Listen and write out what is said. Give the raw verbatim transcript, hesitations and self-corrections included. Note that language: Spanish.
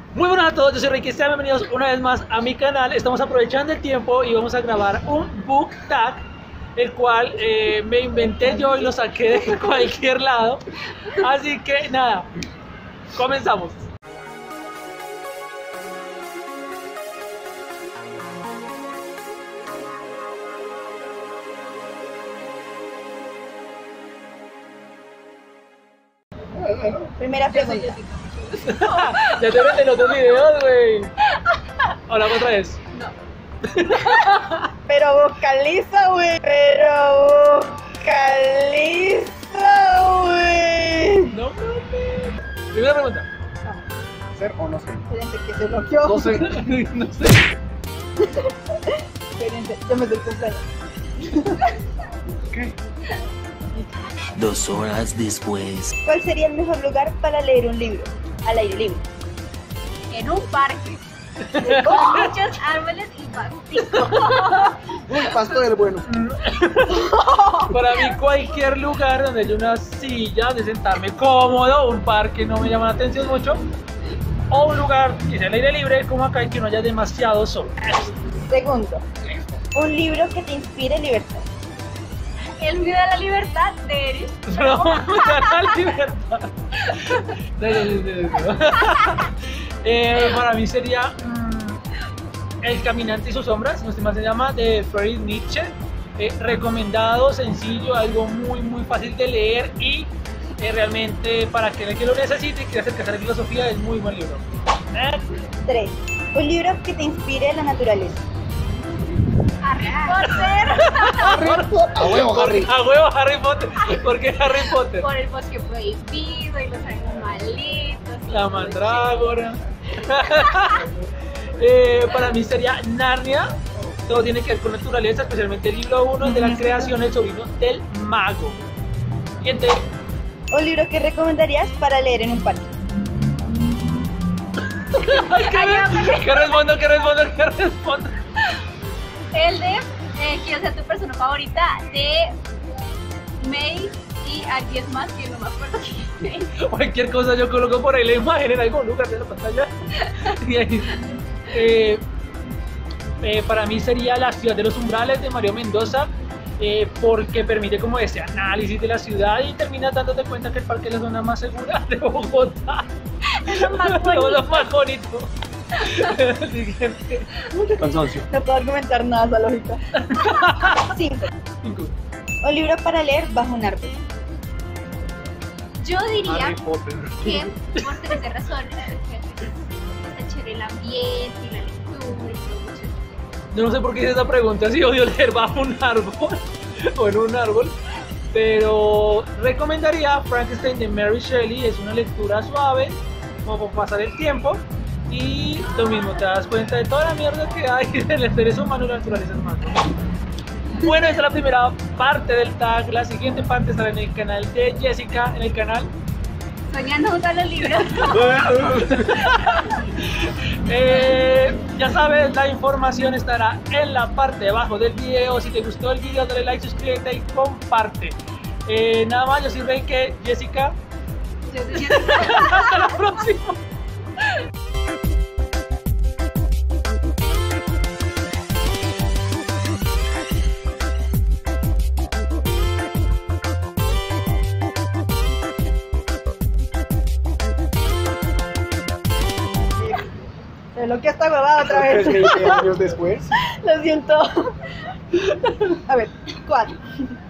Muy buenas a todos, yo soy Ricky, sean bienvenidos una vez más a mi canal. Estamos aprovechando el tiempo y vamos a grabar un book tag, el cual eh, me inventé yo y lo saqué de cualquier lado. Así que nada, comenzamos. Primera pregunta. Ya te ven en otros videos, güey. Hola, otra vez. No. Pero vocaliza, güey. Pero vocaliza, güey. No mames. Primera pregunta. ¿Ser o no ser? Espérense que se bloqueó. No sé. No sé. Espérense, ya me doy cumpleaños. ¿Qué? Dos horas después. ¿Cuál sería el mejor lugar para leer un libro? Al aire libre. En un parque con muchos árboles y pastico. Uy, pasto del bueno. Para mí cualquier lugar donde haya una silla de sentarme cómodo, un parque no me llama la atención mucho, o un lugar que sea al aire libre como acá y que no haya demasiado sol. Segundo, un libro que te inspire libertad. El miedo a la libertad de Eris. No, me da la libertad. Dale, dale, dale. Eh, para mí sería mm, El Caminante y sus sombras, no sé más se llama, de Friedrich Nietzsche. Eh, recomendado, sencillo, algo muy muy fácil de leer y eh, realmente para aquel que lo necesite y quiera acercarse a la filosofía es muy buen libro. Eh, Tres, un libro que te inspire la naturaleza. Harry Potter. Harry Potter. A huevo, Harry. A huevo Harry Potter. ¿Por qué Harry Potter? Por el bosque prohibido y los animalitos. La mandrágora. eh, para mí sería Narnia. Todo tiene que ver con naturaleza, especialmente el libro uno de la creación, el sobrino del mago. Siguiente. Un libro que recomendarías para leer en un parque. Ay, ¿qué, ¿Qué respondo? ¿Qué respondo? ¿Qué respondo? El de eh, Quiero ser tu persona favorita de May y alguien más que no me acuerdo quién es. Cualquier cosa yo coloco por ahí la imagen en algún lugar de la pantalla. Y ahí, eh, eh, para mí sería La ciudad de los umbrales de Mario Mendoza, eh, porque permite como ese análisis de la ciudad y termina dándote cuenta que el parque es la zona más segura de Bogotá. Es lo más Lo bonito. más bonito. Siguiente. Cansancio. No puedo argumentar nada esa lógica. Cinco, Cinco. un libro para leer bajo un árbol. Yo diría Harry Potter. que por tres razones. Está chévere el ambiente y la lectura y todo eso. Yo no sé por qué hice esa pregunta, si odio leer bajo un árbol o en un árbol, pero recomendaría Frankenstein de Mary Shelley. Es una lectura suave, como para pasar el tiempo, y lo mismo, te das cuenta de toda la mierda que hay en los seres humanos y la naturaleza humana. Bueno, esta es la primera parte del tag. La siguiente parte estará en el canal de Jessica, en el canal. Soñando junto a los libros. Eh, ya sabes, la información estará en la parte de abajo del video. Si te gustó el video, dale like, suscríbete y comparte. Eh, nada más, yo soy Reike, Jessica. Yo soy Hasta la próxima. Se bloqueó esta huevada otra vez. veinte años después. Lo siento. A ver, cuatro.